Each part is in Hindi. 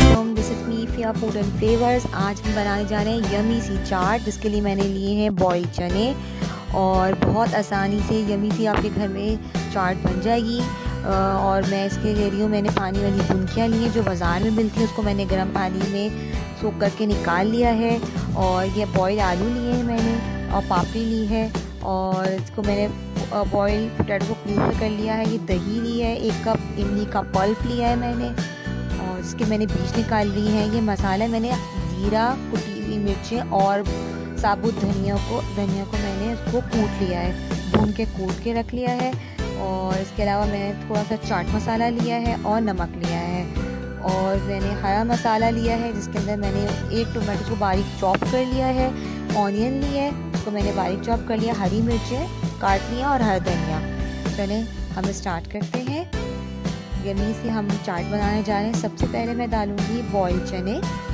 वालेकुम, this is me Fia food and flavours. आज हम बनाने जा रहे हैं यमी सी चाट, जिसके लिए मैंने लिए हैं बॉइल्ड चने। और बहुत आसानी से यमी सी आपके घर में चाट बन जाएगी। और मैं इसके ले रही हूँ, मैंने पानी वाली बुनकियाँ ली हैं जो बाज़ार में मिलती हैं, उसको मैंने गर्म पानी में सोख करके निकाल लिया है। और ये बॉइल्ड आलू लिए हैं मैंने, और पापड़ी ली है, और इसको मैंने बॉइल पोटैटो को क्यूब कर लिया है। ये दही ली है, 1 कप इमली का पल्प लिया है मैंने, और इसके मैंने बीज निकाल ली हैं। ये मसाला मैंने जीरा, कुटी हुई मिर्चें और साबुत धनिया को मैंने उसको कूट लिया है, भून के कूट के रख लिया है। और इसके अलावा मैंने थोड़ा सा चाट मसाला लिया है और नमक लिया है। और मैंने हरा मसाला लिया है, जिसके अंदर मैंने 1 टमाटर को बारीक चॉप कर लिया है। ऑनियन लिया है, उसको मैंने बारीक चॉप कर लिया। हरी मिर्चें काट लिया और हरा धनिया। चलें हम स्टार्ट करते हैं। यमी से हम चाट बनाने जा रहे हैं। सबसे पहले मैं डालूंगी बॉइल्ड चने,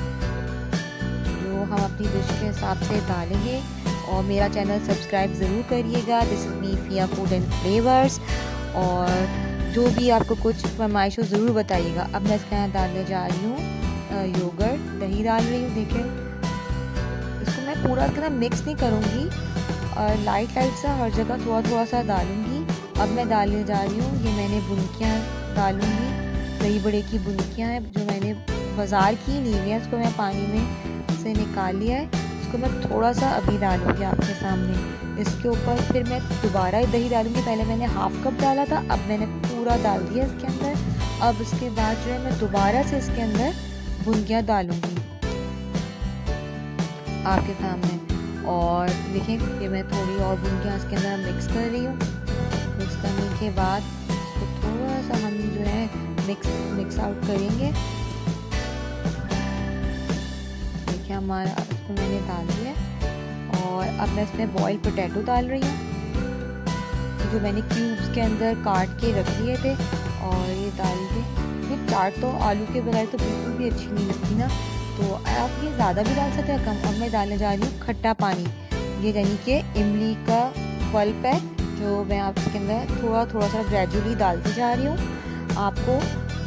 जो हम अपनी डिश के हिसाब से डालेंगे। और मेरा चैनल सब्सक्राइब ज़रूर करिएगा। This is me Fia food and flavours. और जो भी आपको कुछ फरमाइश हो ज़रूर बताइएगा। अब मैं इसके यहाँ डालने जा रही हूँ योगर्ट, दही डाल रही हूँ। देखिए, इसको मैं पूरा इतना मिक्स नहीं करूँगी, और लाइट सा हर जगह थोड़ा थोड़ा सा डालूँगी। अब मैं डालने जा रही हूँ, ये मैंने बुनकियाँ डालूँगी, दही बड़े की बुनकियाँ हैं जो मैंने बाज़ार की ली हुई है। उसको मैं पानी में से निकाल लिया है। इसको मैं थोड़ा सा अभी डालूँगी आपके सामने। इसके ऊपर फिर मैं दोबारा दही डालूँगी। पहले मैंने हाफ कप डाला था, अब मैंने पूरा डाल दिया इसके अंदर। अब इसके बाद जो है मैं दोबारा से इसके अंदर बुनकियाँ डालूँगी आपके सामने। और देखिए, ये मैं थोड़ी और बुनकियाँ इसके अंदर मिक्स कर रही हूँ। मिक्स करने के बाद इसको थोड़ा सा हम जो है मिक्स आउट करेंगे। देखिए, हमारा इसको मैंने डाल दिया। और अब मैं इसमें बॉइल्ड पोटैटो डाल रही हूँ, जो मैंने क्यूब्स के अंदर काट के रख लिए थे। और ये डाल के, ये चाट तो आलू के बगैर तो बिल्कुल भी अच्छी नहीं लगती ना, तो आप ये ज़्यादा भी डाल सकते हैं, कम। अब मैं डालने जा रही हूँ खट्टा पानी। ये यानी कि इमली का पल्प है, जो मैं आप इसके अंदर थोड़ा थोड़ा सा ग्रेजुअली डालती जा रही हूँ। आपको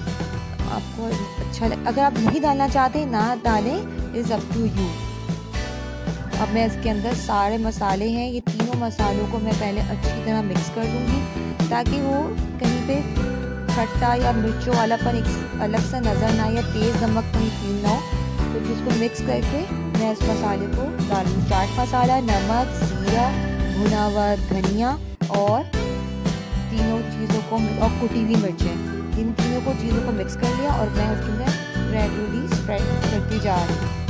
अच्छा अगर आप नहीं डालना चाहते ना डालें, इज़ अप टू यू। अब मैं इसके अंदर सारे मसाले हैं, ये तीनों मसालों को मैं पहले अच्छी तरह मिक्स कर दूँगी, ताकि वो कहीं पे खट्टा या मिर्चों वालापन एक अलग सा नज़र ना आए, या तेज़ नमक कहीं फील ना हो। तो इसको मिक्स करके मैं इस मसाले को डालूँ। चाट मसाला, नमक, जीरा, भुना हुआ धनिया और तीनों चीज़ों को, और कुटी हुई मिर्चें, इन तीनों को चीज़ों को मिक्स कर लिया। और मैं उसके अंदर ग्रेजुअली स्प्रेड करती जा रही हूँ,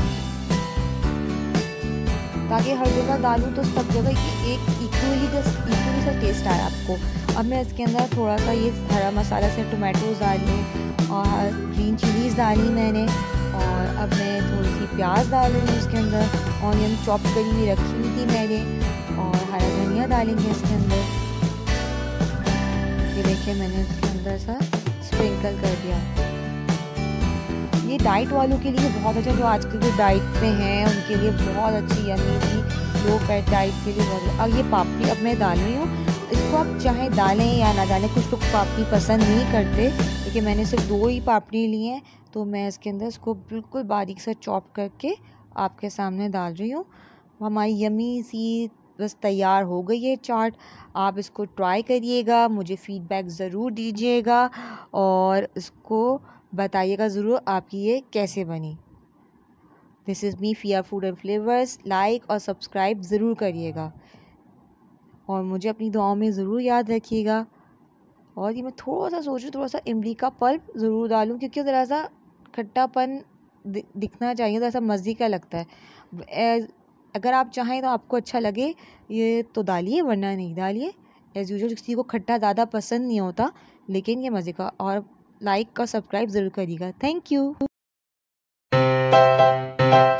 ताकि हर जगह डालूँ तो सब जगह ये एक इक्वली सा टेस्ट आए आपको। अब मैं इसके अंदर थोड़ा सा ये हरा मसाला से टोमेटोज़ डाले और ग्रीन चिलीज़ डाली मैंने। और अब मैं थोड़ी सी प्याज डाल रही हूँ इसके अंदर। ऑनियन चॉप करी हुई रखी हुई थी मैंने, और हरा धनिया डालेंगे इसके अंदर। ये देखिए, मैंने इसके अंदर सा स्प्रिंकल कर दिया। ये डाइट वालों के लिए बहुत अच्छा, जो आजकल जो डाइट पे हैं उनके लिए बहुत अच्छी, यमी सी लो फैट डाइट के लिए बहुत। अब ये पापड़ी अब मैं डाल रही हूँ। इसको आप चाहे डालें या ना डालें, कुछ लोग पापड़ी पसंद नहीं करते, लेकिन मैंने सिर्फ 2 ही पापड़ी ली हैं, तो मैं इसके अंदर इसको बिल्कुल बारीक से चॉप करके आपके सामने डाल रही हूँ। हमारी यमी सी बस तैयार हो गई है चाट। आप इसको ट्राई करिएगा, मुझे फ़ीडबैक ज़रूर दीजिएगा, और इसको बताइएगा ज़रूर आपकी ये कैसे बनी। This is me Fia food and flavours. Like और सब्सक्राइब ज़रूर करिएगा, और मुझे अपनी दुआओं में ज़रूर याद रखिएगा। और ये मैं थोड़ा सा सोच रही हूँ, थोड़ा सा इमली का पल्प ज़रूर डालूँ, क्योंकि ज़रा सा खट्टापन दिखना चाहिए, ज़रा सा मज़े का लगता है। अगर आप चाहें तो आपको अच्छा लगे ये तो डालिए, वरना नहीं डालिए। एज़ यूजुअल किसी को खट्टा ज़्यादा पसंद नहीं होता, लेकिन ये मज़े का। और लाइक और सब्सक्राइब ज़रूर करिएगा। Thank you.